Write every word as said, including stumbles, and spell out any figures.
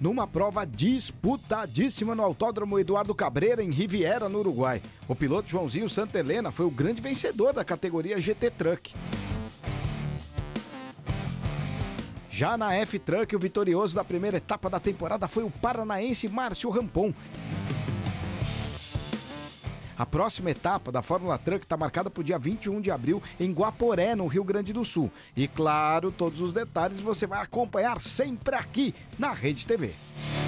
numa prova disputadíssima no Autódromo Eduardo Cabreira, em Riviera, no Uruguai. O piloto Joãozinho Santelena foi o grande vencedor da categoria G T Truck. Já na F-Truck, o vitorioso da primeira etapa da temporada foi o paranaense Márcio Rampon. A próxima etapa da Fórmula Truck está marcada para o dia vinte e um de abril em Guaporé, no Rio Grande do Sul. E claro, todos os detalhes você vai acompanhar sempre aqui na Rede T V.